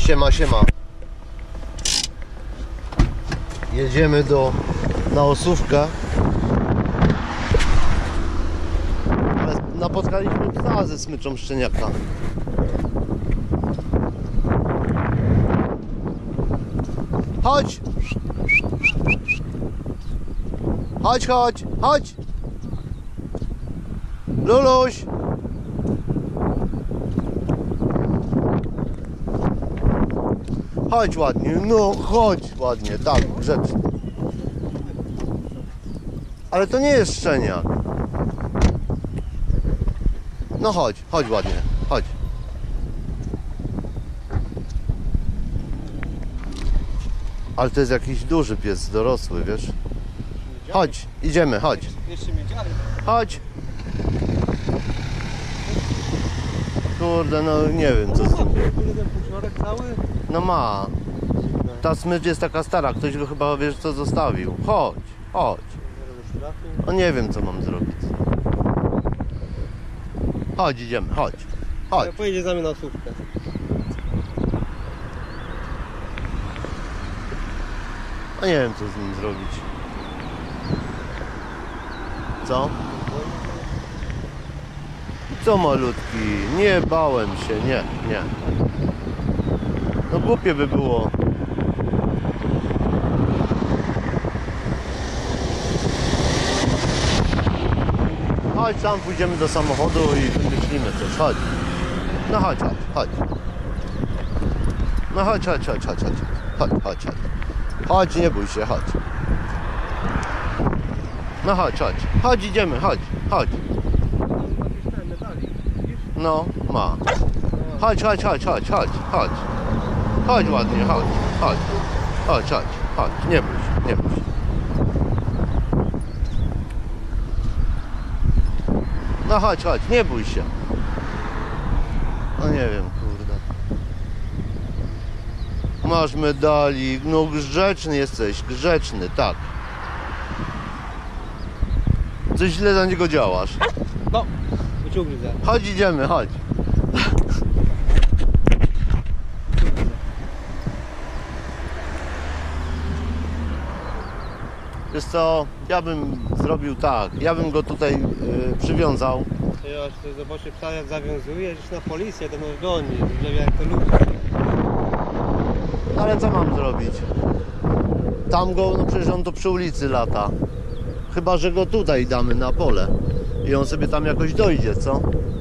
Siema, siema. Jedziemy na Osówkę. Ale napotkaliśmy psa ze smyczą szczeniaka. Chodź! Chodź, chodź, chodź! Luluś! Chodź ładnie, no chodź ładnie, tak, grzecznie. Ale to nie jest szczeniak. No chodź, chodź ładnie, chodź. Ale to jest jakiś duży pies, dorosły, wiesz? Chodź, idziemy, chodź. Chodź. Kurde, no nie wiem co z tym. No ma. Ta smycz jest taka stara, ktoś go chyba, wiesz co, zostawił. Chodź, chodź. No nie wiem co mam zrobić. Chodź, idziemy, chodź. Chodź. Pojedzie z nami na Osówkę. No nie wiem co z nim zrobić. Co? Co malutki? Nie bałem się, nie. No głupie by było. Chodź tam, pójdziemy do samochodu i wymyślimy coś, chodź. No chodź. No chodź. Chodź, nie bój się, chodź. No chodź. Chodź, idziemy, chodź. No, ma. Chodź. Chodź ładnie, chodź. Nie bój się. No chodź, nie bój się. No nie wiem, kurde. Masz medalik, no grzeczny jesteś, grzeczny, tak. Coś źle za niego działasz. No, wyciągnij za. Chodź, idziemy, chodź. Wiesz co, ja bym zrobił tak, ja bym go tutaj przywiązał. Ja się zobaczę psa jak zawiązuje, gdzieś na policję, to nas goni, żeby jak to lubi. Ale co mam zrobić? Tam go, no przecież on to przy ulicy lata. Chyba że go tutaj damy na pole i on sobie tam jakoś dojdzie, co?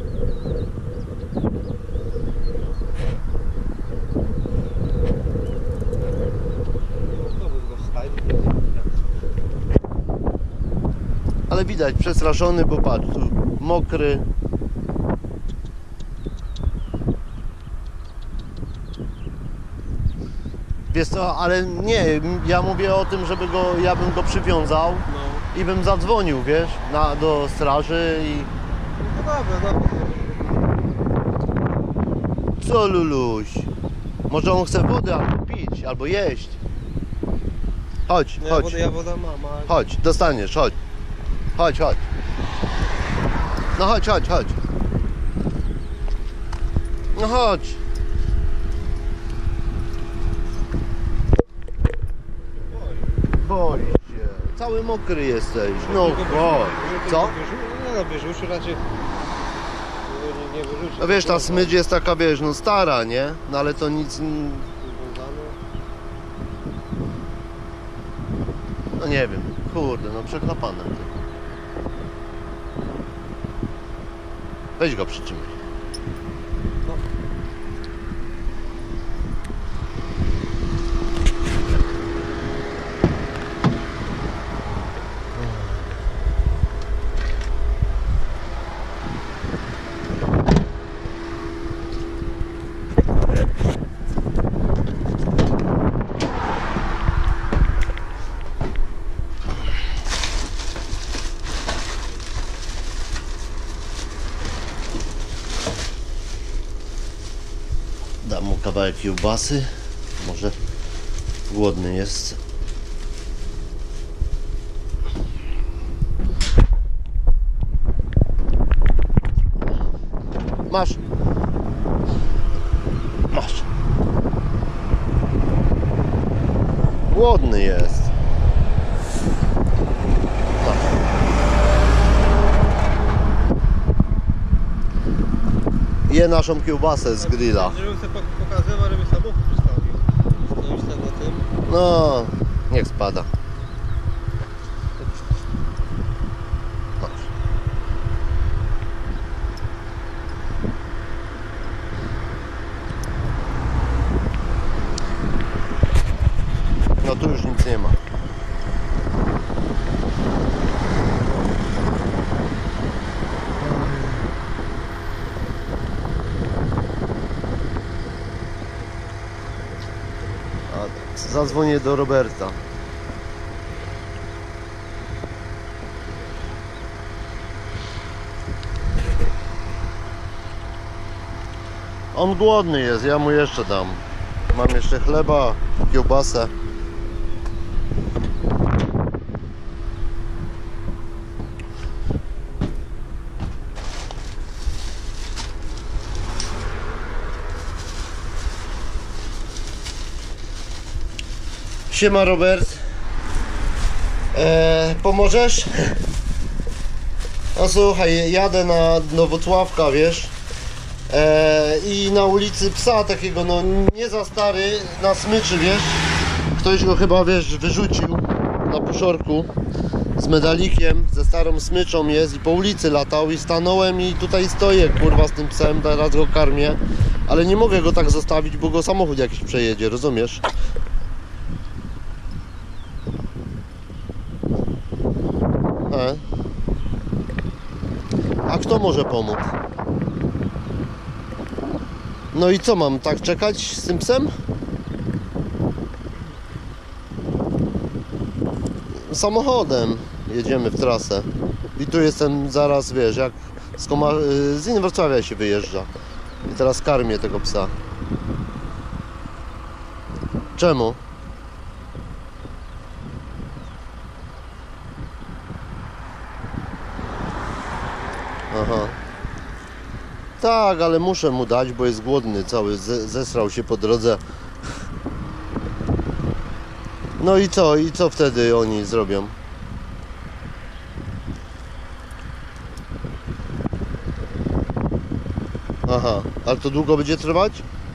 Ale widać, przestraszony, bo patrz, tu mokry. Wiesz co, ale nie, ja mówię o tym, żeby ja bym go przywiązał i bym zadzwonił, wiesz, do straży i... No dobra. Co, Luluś? Może on chce wody albo pić, albo jeść. Chodź. Ja woda mam, ale... Chodź, dostaniesz, chodź. Chodź. No chodź. No chodź. Boi się. Cały mokry jesteś. No chodź. Co? No wyrzucił raczej. Nie wyrzucił. No wiesz, ta smycz jest taka, wiesz, no stara, nie? No ale to nic... No nie wiem. Kurde, no przeklapane. Weź go przytrzymaj. No. Dam mu kawałek kiełbasy. Może głodny jest. Masz. Głodny jest. Je naszą kiełbasę z grilla. Żebym sobie pokazywał, żeby samochód ustawił. Stoisz tam na tym. No, niech spada. No tu już nic nie ma. Zadzwonię do Roberta. On głodny jest, ja mu jeszcze dam. Mam jeszcze chleba, kiełbasę. Siema Robert. Pomożesz? No słuchaj, jadę na Nowocławka, wiesz? I na ulicy psa takiego, no nie za stary, na smyczy, wiesz? Ktoś go chyba, wiesz, wyrzucił na puszorku z medalikiem, ze starą smyczą jest i po ulicy latał i stanąłem i tutaj stoję, kurwa, z tym psem, teraz go karmię, ale nie mogę go tak zostawić, bo go samochód jakiś przejedzie, rozumiesz? A kto może pomóc? No i co, mam tak czekać z tym psem? Samochodem jedziemy w trasę. I tu jestem zaraz, wiesz, jak z Inwrocławia się wyjeżdża. I teraz karmię tego psa. Czemu? Aha. Tak, ale muszę mu dać, bo jest głodny cały, zesrał się po drodze. No i co? I co wtedy oni zrobią? Aha, ale to długo będzie trwać?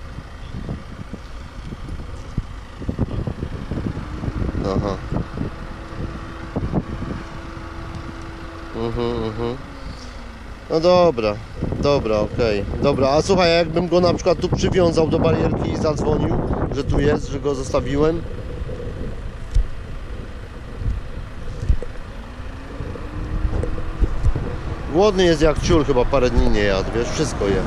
Aha. No dobra, okej. Dobra, a słuchaj, jakbym go na przykład tu przywiązał do barierki i zadzwonił, że tu jest, że go zostawiłem. Głodny jest jak ciul, chyba parę dni nie jadł, wiesz, wszystko je.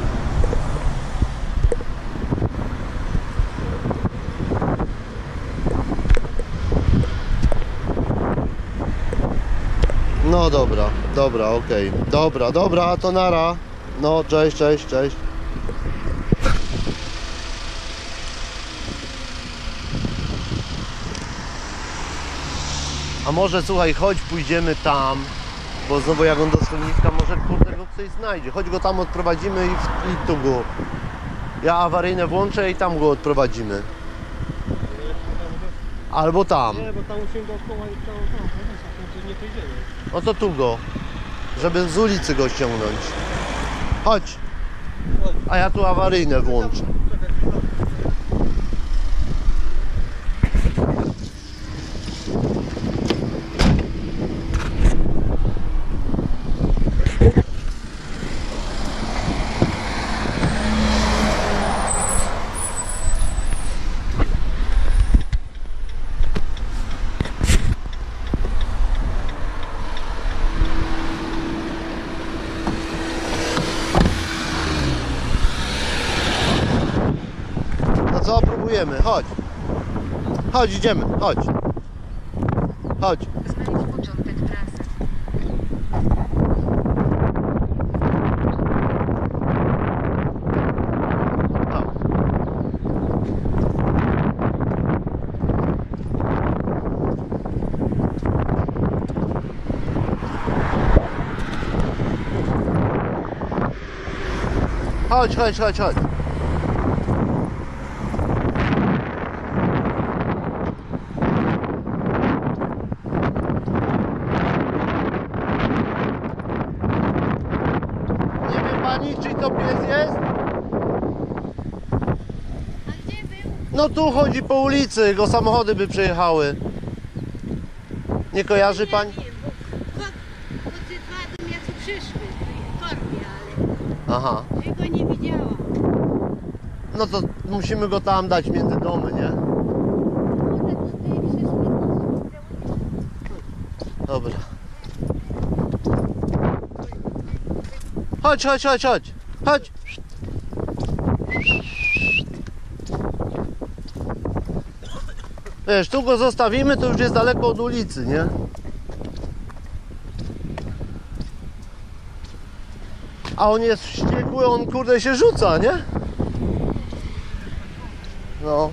No dobra, okej. Dobra, to nara. No, cześć. A może, słuchaj, chodź, pójdziemy tam, bo znowu jak on do schroniska, może kurde go ktoś znajdzie. Chodź go tam odprowadzimy i tu go. Ja awaryjne włączę i tam go odprowadzimy. Albo tam. Nie, bo tam musimy dookoła i tam, nie pójdziemy. No to tu go, żeby z ulicy go ściągnąć. Chodź. A ja tu awaryjne włączę. No co, próbujemy, chodź. Chodź, idziemy, chodź. Chodź. Znajdź początek trasy. Tam. Chodź. jest? A gdzie był? No tu chodzi po ulicy, jego samochody by przejechały. Nie kojarzy pani? Nie wiem, bo te dwa do mnie tu przyszły w torbie, ale Aha. ja go nie widziałam. No to musimy go tam dać między domy, nie? One tutaj przyszły. Dobra. Chodź, chodź, chodź, chodź. Chodź. Wiesz, tu go zostawimy, to już jest daleko od ulicy, nie? A on jest wściekły, on kurde się rzuca, nie? No.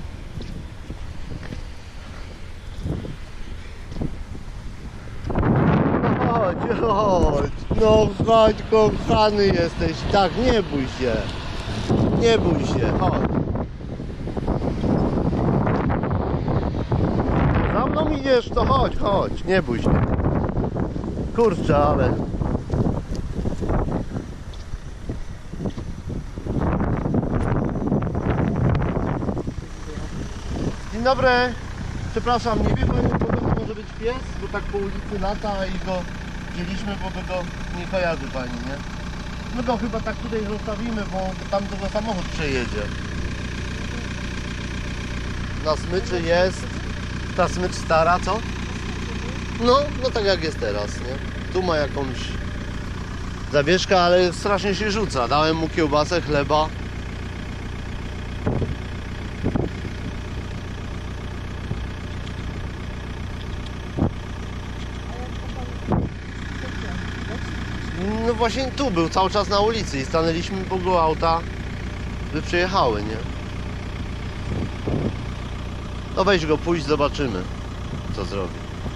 Chodź, chodź. No chodź, kochany jesteś. Tak, nie bój się. Nie bój się, chodź. Za mną idziesz, to chodź, chodź. Nie bój się. Kurczę, ale... Dzień dobry. Przepraszam, nie wie pani, kogo to może być pies? Bo tak po ulicy lata i go wzięliśmy, bo by go nie kojarzy pani, nie? My go chyba tak tutaj zostawimy, bo tam tego samochód przejedzie. Na smyczy jest. Ta smycz stara, co? No tak jak jest teraz, nie? Tu ma jakąś zawieszkę, ale strasznie się rzuca. Dałem mu kiełbasę, chleba. No właśnie tu był, cały czas na ulicy i stanęliśmy, bo go auta by przyjechały, nie? No weź go, pójść, zobaczymy, co zrobi.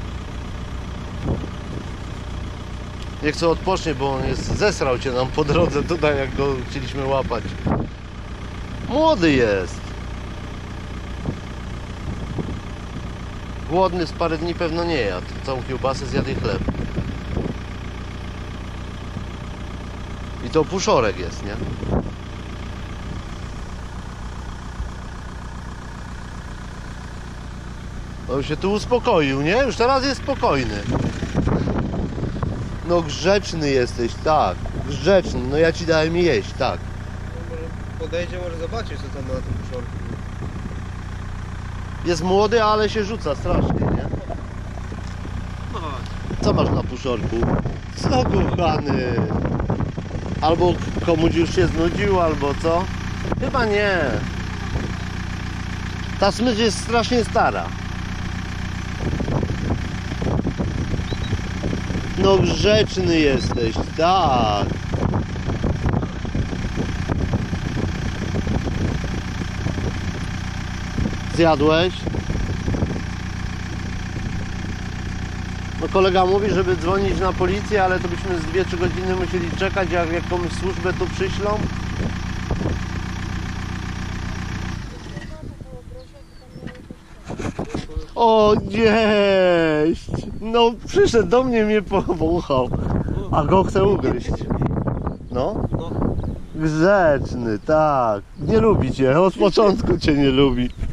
Niech co odpocznie, bo on jest, zesrał cię nam po drodze tutaj, jak go chcieliśmy łapać. Młody jest. Głodny, z parę dni pewno nie jadł. Całą kiełbasę zjadł i chleb. I to puszorek jest, nie? No już się tu uspokoił, nie? Już teraz jest spokojny. No grzeczny jesteś, tak. Grzeczny, no ja ci dałem jeść, tak. No, może podejdzie, może zobaczyć, co tam ma na tym puszorku. Jest młody, ale się rzuca strasznie, nie? No chodź. Co masz na puszorku? Co, kochany? Albo komuś już się znudził, albo co? Chyba nie. Ta smycz jest strasznie stara. No grzeczny jesteś, tak. Zjadłeś? No kolega mówi, żeby dzwonić na policję, ale to byśmy z 2-3 godziny musieli czekać, jak jakąś służbę tu przyślą. O, gdzieś! No przyszedł do mnie powąchał, a go chce ugryźć. No? No. Grzeczny, tak. Nie lubi cię, od początku cię nie lubi.